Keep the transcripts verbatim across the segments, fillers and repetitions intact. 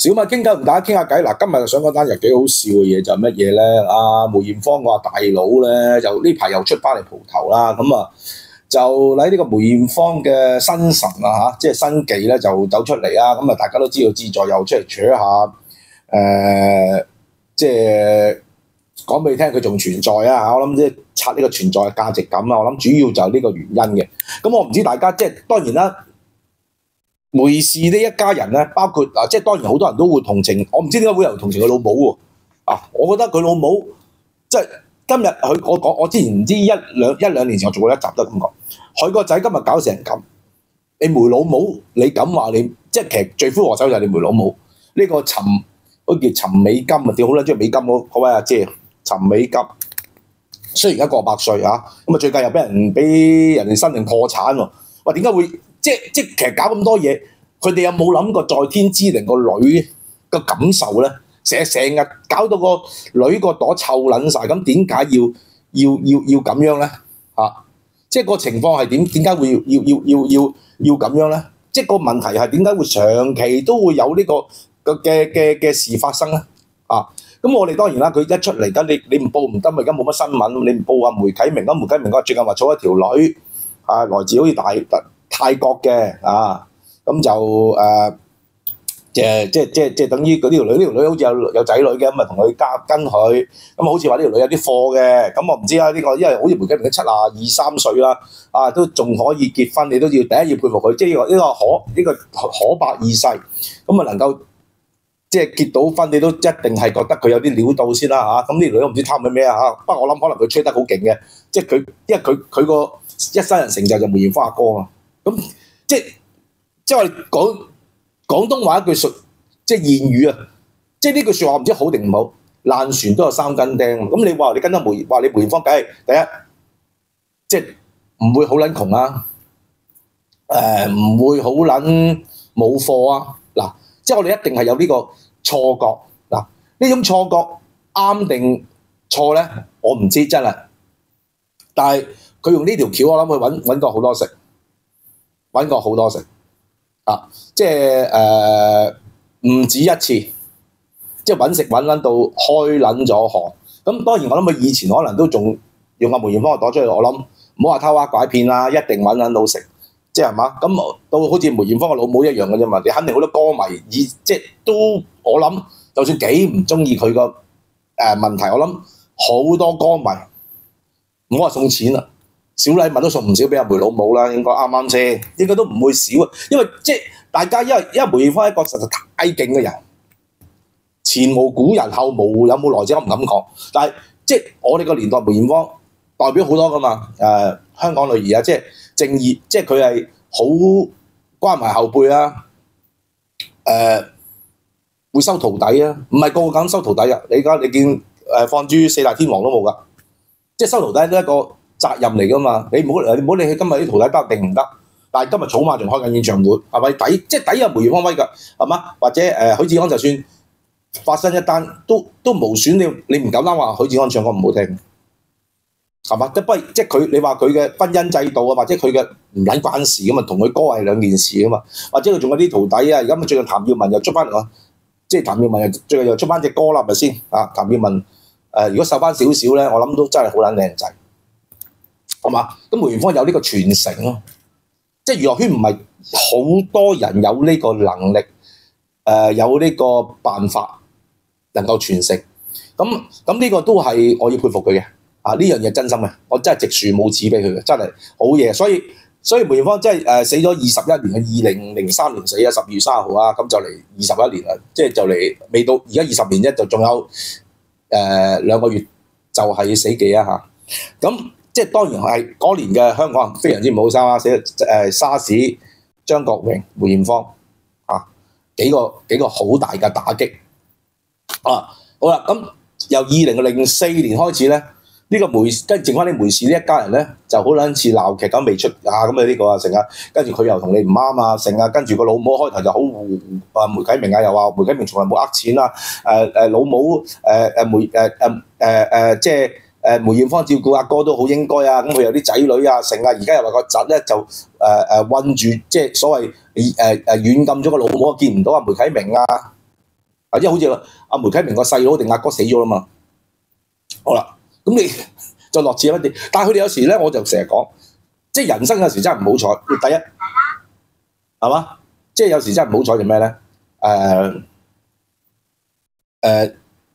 小米傾偈同大家傾下偈。嗱，今日想講單又幾好笑嘅嘢就係乜嘢咧？阿梅艷芳話大佬咧，就呢排又出翻嚟蒲頭啦。咁啊，就喺呢個梅艷芳嘅新神啊嚇，即係新記咧就走出嚟啊。咁啊，大家都知道志在又出嚟扯下，誒、呃，即係講俾你聽佢仲存在啊。我諗即係刷呢個存在嘅價值感啊。我諗主要就係呢個原因嘅。咁我唔知大家即係當然啦。梅氏呢一家人咧，包括啊，即係當然好多人都會同情，我唔知點解會有人同情佢老母喎。啊，我覺得佢老母即係今日佢我講，我之前唔知一兩一兩年前我做過一集都咁講，佢個仔今日搞成咁，你梅老母你咁話你，即係其實罪魁禍首就係你梅老母呢、這個陳嗰叫陳美金啊，屌好啦，即係美金嗰嗰位阿姐陳美金，雖然而家過百歲啊，咁啊最近又俾人俾人哋申請破產喎，喂點解會？即即其實搞咁多嘢，佢哋有冇諗過在天之靈個女嘅感受咧？成日成日搞到個女個朵臭撚晒，咁點解要要要要咁樣咧？啊！即係個情況係點？點解會要要要要要要咁樣咧？即係個問題係點解會長期都會有呢個嘅嘅嘅事發生咧？啊！咁我哋當然啦，佢一出嚟，咁你你唔報唔得咪？而家冇乜新聞，你唔報啊梅啟明，咁梅啟明嗰最近話娶一條女，啊來自好似大特。泰國嘅啊，咁就誒，即係即係即係即係等於嗰條女，呢條女好似有有仔女嘅，咁啊同佢加跟佢，咁好似話呢條女有啲貨嘅，咁我唔知啦呢個，因為好似梅啟明都七啊二三歲啦，啊都仲可以結婚，你都要第一要佩服佢，即係呢個呢個可呢個可伯二世，咁啊能夠即係結到婚，你都一定係覺得佢有啲料到先啦嚇，咁呢條女都唔知貪緊咩啊嚇，不過我諗可能佢吹得好勁嘅，即係佢因為佢佢個一生人成就就梅艷芳阿哥啊。咁即係即係我哋講廣東話一句説，即係諺語啊！即係呢句説話唔知好定唔好，爛船都有三根釘。咁你話你跟得梅話你梅艷芳，梗係第一，即係唔會好撚窮啊！誒、呃、唔會好撚冇貨啊！嗱，即係我哋一定係有呢個錯覺嗱，呢種錯覺啱定錯咧，我唔知真係，但係佢用呢條橋，我諗佢揾揾過好多食。揾過好多食啊！即係誒唔止一次，即係揾食揾撚到開撚咗行。咁當然我諗佢以前可能都仲用阿梅艷芳嘅朵出去，我諗唔好話偷呃拐騙啦，一定揾撚到食，即係嘛？咁到好似梅艷芳嘅老母一樣嘅啫嘛。你肯定好多歌迷以即係都我諗，就算幾唔中意佢個誒問題，我諗好多歌迷唔好話送錢啦。小禮物都送唔少俾阿梅老母啦，應該啱啱先，應該都唔會少啊。因為即係大家因為因為梅艷芳係一個實在太勁嘅人，前無古人後無有冇來者我唔敢講，但係即係我哋個年代梅艷芳代表好多噶嘛。誒、呃、香港女兒啊，即係正義，即係佢係好關懷後輩啊，誒、呃、會收徒弟啊，唔係個個咁收徒弟啊。你而家你見誒放諸四大天王都冇噶，即係收徒弟都一個責任嚟噶嘛，你唔好你唔好理佢今日啲徒弟得定唔得，但係今日草蜢仲開緊演唱會，係咪抵？即係抵有梅艷芳威㗎，係嘛？或者誒、呃、許志安就算發生一單，都都無損你，你唔敢啱話許志安唱歌唔好聽，係嘛？即不即係佢你話佢嘅婚姻制度啊，或者佢嘅唔撚關事㗎嘛，同佢歌係兩件事㗎嘛，或者佢仲有啲徒弟啊，而家最近譚耀文又出翻嚟喎，即係譚耀文又最近又出翻隻歌啦，係咪先？啊，譚耀文誒、呃、如果瘦翻少少咧，我諗都真係好撚靚仔。係嘛？咁梅艷芳有呢個傳承咯，即係娛樂圈唔係好多人有呢個能力，誒、呃、有呢個辦法能夠傳承。咁咁呢個都係我要佩服佢嘅。啊，呢樣嘢真心嘅，我真係直樹冇紙俾佢嘅，真係好嘢。所以所以梅艷芳真係誒死咗二十一年嘅，二零零三年死啊，十二月三十號啊，咁就嚟二十一年啦，即係就嚟未到而家二十年啫，就仲有誒兩個月就係死記啊嚇。咁即係當然係嗰年嘅香港人非常之唔好收啊！死誒沙士、張國榮、梅艷芳啊，幾個幾個好大嘅打擊啊！好啦，咁由二零零四年開始咧，呢、呢個梅跟剩翻啲梅氏呢一家人咧，就好撚似鬧劇咁未出啊！咁啊呢個啊成啊，跟住佢又同你唔啱啊，成啊，跟住個老母開頭就好啊梅啟明啊，又話梅啟明從來冇呃錢啊！誒誒老母誒誒梅誒誒誒誒即係。誒梅艷芳照顧阿哥都好應該啊，咁佢有啲仔女啊，成啊，而家又話個侄咧就誒誒韞住，即係所謂誒誒軟禁咗個老母，見唔到阿梅啟明啊， 啊，即係好似阿梅啟明個細佬定阿哥死咗啦嘛。好啦，咁你就落字一啲，但係佢哋有時咧，我就成日講，即係人生有時真係唔好彩。第一係嘛，即係有時真係唔好彩就咩咧？誒、呃、誒、呃，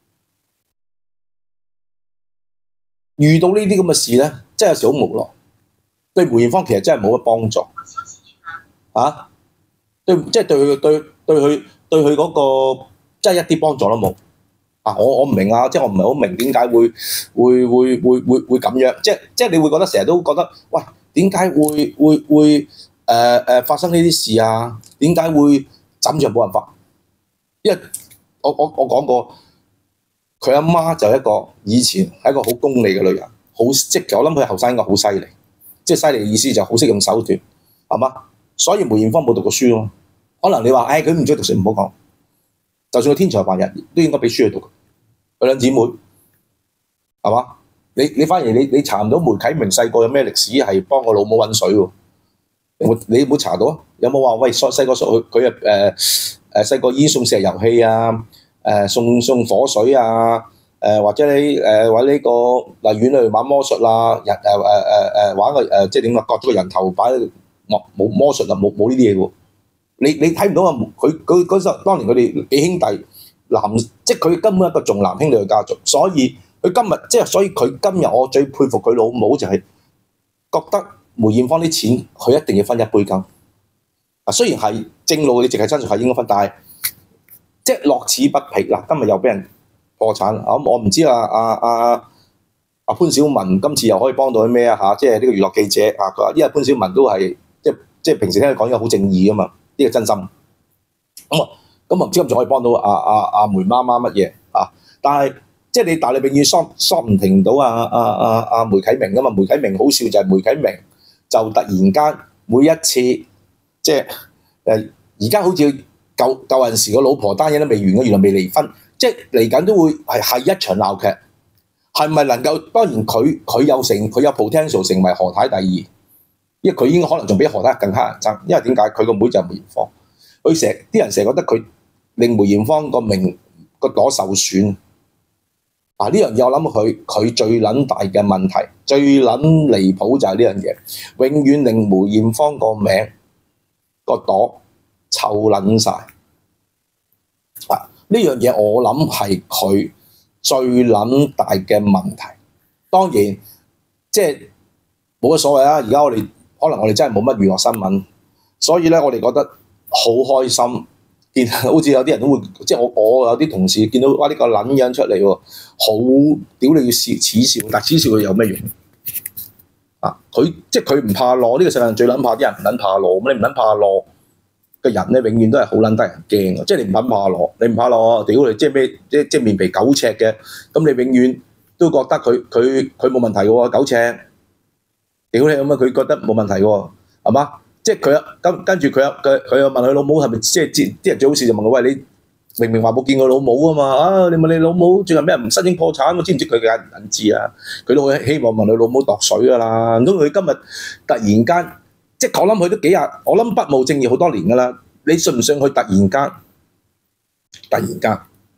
遇到呢啲咁嘅事咧，真係有時好無奈。對梅艷芳其實真係冇乜幫助啊！對，即係對佢對對佢對佢嗰個真係一啲幫助都冇。啊！我我唔明啊，即係我唔係好明點解會會會會會會咁樣，即係即係你會覺得成日都覺得，喂，點解會會會誒誒、呃呃、發生呢啲事啊？點解會枕著冇辦法？因為我我我講過，佢阿媽就係一個以前係一個好功利嘅女人，好積極。我諗佢後生應該好犀利，即係犀利嘅意思就好識用手段，係嘛？所以梅艷芳冇讀過書咯。可能你話，誒佢唔中意讀書，唔好講。就算佢天才白日，都應該俾書佢讀。佢兩姊妹係嘛？你你反而你你查唔到梅啟明細個有咩歷史係幫個老母揾水喎？你冇你冇查到啊？有冇話喂細細個佢佢啊誒誒細個已經送石油氣啊？誒、呃、送送火水啊？誒、呃、或者你誒揾呢個荔園去玩魔術啊？人誒誒誒誒玩個誒即係點啊？割咗個人頭擺魔冇魔術啊！冇冇呢啲嘢喎？你你睇唔到啊？佢佢嗰時當年佢哋幾兄弟男，即係佢根本一個重男輕女嘅家族，所以佢今日即係所以佢今日我最佩服佢老母就係覺得梅艷芳啲錢佢一定要分一杯羹。啊，雖然係正路，你淨係親屬係應該分，但係即係樂此不疲嗱。今日又俾人破產啊！我唔知啊啊啊啊潘小文今次又可以幫到佢咩啊嚇？即係呢個娛樂記者啊，佢話因為潘小文都係即係即係平時聽佢講嘢好正義啊嘛。呢個真心咁啊，咁啊唔知咁仲可以幫到阿阿阿梅媽媽乜嘢啊？但係即係你，但係你永遠疏疏唔停到阿阿阿阿梅啟明噶嘛？梅啟明好笑就係梅啟明就突然間每一次即係誒而家好似舊舊陣時個老婆單嘢都未完嘅，原來未離婚，即係嚟緊都會係係一場鬧劇，係咪能夠？當然佢佢有成佢有 potential 成為何太第二。因為佢應該可能仲比何太更乞人憎，因為點解？佢個妹就係梅艷芳，佢成啲人成日覺得佢令梅艷芳個名個朵受損。啊！呢樣嘢我諗佢佢最撚大嘅問題，最撚離譜就係呢樣嘢，永遠令梅艷芳個名個朵臭撚晒。啊！呢樣嘢我諗係佢最撚大嘅問題。當然即係冇乜所謂啊！而家我哋。可能我哋真係冇乜娛樂新聞，所以咧我哋覺得好開心，見好似有啲人都會，即係我我有啲同事見到哇呢個撚樣出嚟喎，好屌你要笑恥笑，但係恥笑佢有咩用啊？佢即係佢唔怕攞，呢個世界上最撚怕啲人唔撚怕攞，咁你唔撚怕攞嘅人咧，永遠都係好撚得人驚嘅，即係你唔撚怕攞，你唔怕攞，屌你即係咩？即係即係面皮九尺嘅，咁你永遠都覺得佢佢佢冇問題嘅喎，九尺。屌你咁啊！佢覺得冇問題喎，係嘛？即係佢跟跟住佢佢佢又問佢老母係咪即係啲人最好笑就問佢喂，你明明話冇見過老母啊嘛啊！你問你老母最近咩唔申請破產？我知唔知佢嘅銀紙啊？佢都會希望問佢老母度水噶啦。咁佢今日突然間即係我諗佢都幾廿，我諗不務正業好多年噶啦。你信唔信佢突然間突然間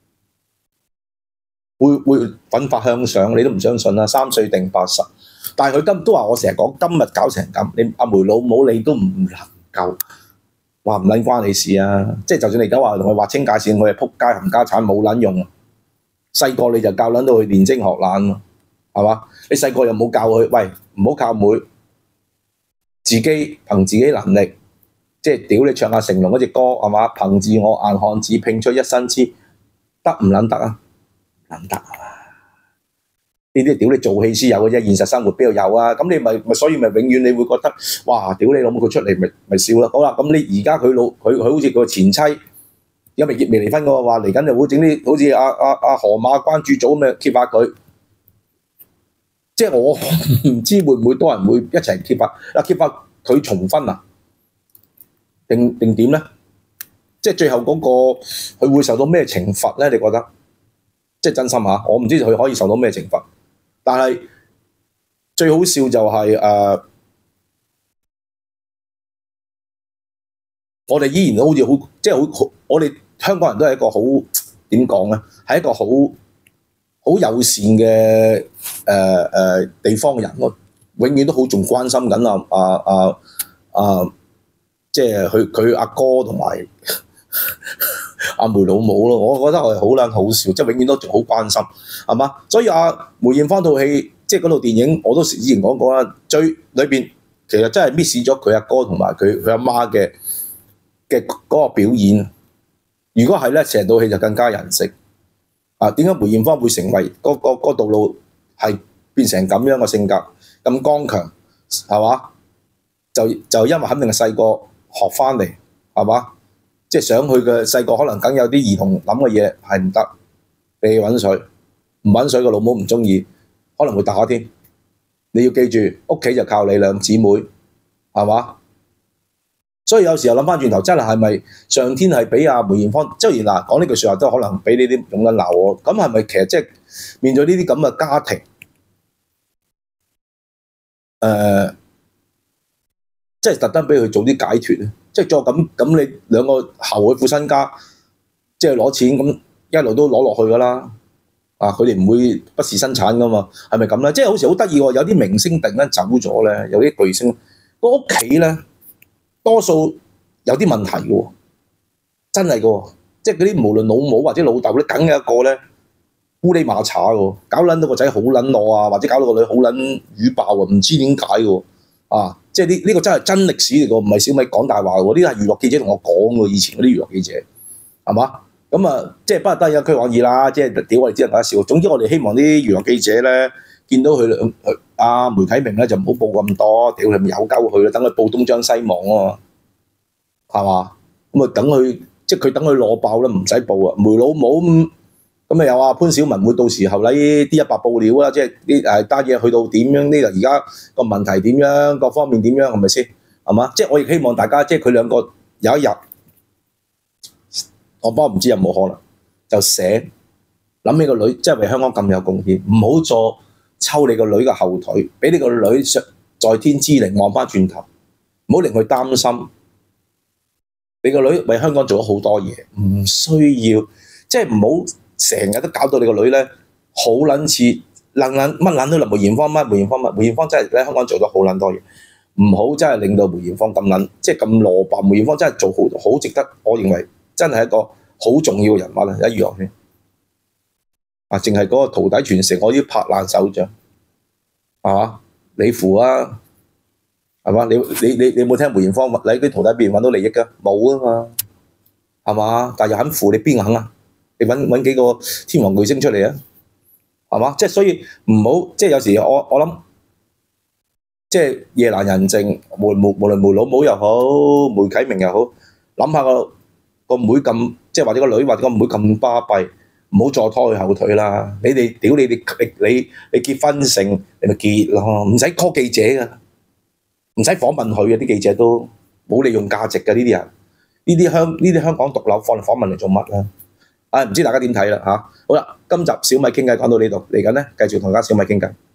會會奮發向上？你都唔相信啦！三歲定八十。但係佢今都話我成日講今日搞成咁，你阿梅老母你都唔能夠話唔撚關你事啊！即係就算你而家話同佢劃清界線，佢係撲街冚家產冇撚用。細個你就教撚到佢練精學懶，係嘛？你細個又冇教佢，喂唔好靠妹，自己憑自己能力，即係屌你唱下成龍嗰隻歌係嘛？憑自我硬漢子拼出一身痴，得唔撚得啊？撚得啊！呢啲屌你做戲先有嘅啫，現實生活邊度有啊？咁你咪咪所以咪永遠你會覺得哇！屌你老母佢出嚟咪咪笑啦！好啦，咁你而家佢老佢佢好似個前妻，因為未離婚嗰個話嚟緊就會整啲好似阿阿阿河馬關注組咁嘅揭發佢，即係我唔知會唔會多人會一齊揭發啊？揭發佢重婚啊？定定點咧？即係最後嗰個佢會受到咩懲罰咧？你覺得？即係真心嚇，我唔知佢可以受到咩懲罰。但係最好笑就係、是、誒、呃，我哋依然都好似好，即係好，我哋香港人都係一個好點講咧，係一個好好友善嘅誒誒地方嘅人咯，永遠都好仲關心緊啊啊啊啊，即係佢佢阿哥同埋阿梅老母咯，我覺得我係好撚好笑，即係永遠都仲好關心，係嘛？所以阿梅艷芳套戲，即係嗰套電影，我都之前講過啦，最裏邊其實真係 miss 咗佢阿哥同埋佢佢阿媽嘅嘅嗰個表演。如果係咧，成套戲就更加人性。啊，點解梅艷芳會成為嗰嗰嗰道路係變成咁樣嘅性格咁剛強，係嘛？就就因為肯定係細個學翻嚟，係嘛？即係想佢嘅細個可能梗有啲兒童諗嘅嘢係唔得，你揾水唔揾水個老母唔中意，可能會打添。你要記住，屋企就靠你兩姊妹，係嘛？所以有時候諗翻轉頭，真係係咪上天係俾阿梅艷芳？即係嗱講呢句説話都可能俾呢啲咁嘅鬧我。咁係咪其實即係面對呢啲咁嘅家庭，誒、呃，即係特登俾佢做啲解脫咧？即係再咁咁，你兩個後佢副身家，即係攞錢咁一路都攞落去噶啦。啊，佢哋唔會不時生產噶嘛？係咪咁咧？即係好似好得意喎，有啲明星突然間走咗咧，有啲巨星個屋企咧。多數有啲問題嘅喎，真係嘅喎，即係嗰啲無論老母或者老豆咧，梗有一個咧烏哩馬查嘅喎，搞撚到個仔好撚攞啊，或者搞到個女好撚語爆啊，唔知點解嘅喎，啊，即係呢呢個真係真歷史嚟嘅，唔係小米講大話嘅喎，呢個係娛樂記者同我講嘅，以前嗰啲娛樂記者係嘛？咁啊，即係不得已有區講義啦，即係屌我哋只能夠笑。總之我哋希望啲娛樂記者咧見到佢兩阿梅啟明咧就唔好報咁多，屌你咪有鳩佢啦，等佢報東張西望啊嘛，係嘛？咁啊等佢即係佢等佢攞爆啦，唔使報啊。梅老母咁咁啊有啊潘小文會到時候咧啲一百報料啦，即係啲誒單嘢去到點樣呢？就而家個問題點樣，各方面點樣係咪先？係嘛？即係我亦希望大家即係佢兩個有一日，我幫唔知有冇可能就醒諗起個女即係為香港咁有貢獻，唔好再抽你個女嘅後腿，俾你個女在天之靈望翻轉頭，唔好令佢擔心。你個女為香港做咗好多嘢，唔需要即係唔好成日都搞到你個女咧好撚似撚撚乜撚都林梅艷芳乜梅艷芳乜梅艷芳真係喺香港做咗好撚多嘢，唔好真係令到梅艷芳咁撚即係咁蘿蔔。梅艷芳真係做好好值得，我認為真係一個好重要嘅人物啊！喺娛樂圈啊，淨係嗰個徒弟傳承，我要拍爛手掌，係嘛？你扶啊，係嘛？你你你你有冇聽梅艷芳喺啲徒弟邊揾到利益㗎？冇啊嘛，係嘛？但係又肯扶，你邊肯啊？你揾揾幾個天王巨星出嚟啊？係嘛？即係所以唔好即係有時我我諗，即係夜闌人靜，無無無論梅老母又好，梅啟明又好，諗下個個妹咁，即係或者個女或者個妹咁巴閉。唔好再拖佢後腿啦！你哋屌你哋你你你結婚成你咪結咯，唔使 call 記者噶，唔使訪問佢嘅啲記者都冇利用價值嘅呢啲人，呢啲香呢啲香港毒瘤放嚟訪問嚟做乜啊？啊唔知大家點睇啦嚇？好啦，今集小米傾偈講到呢度，嚟緊咧繼續同大家小米傾偈。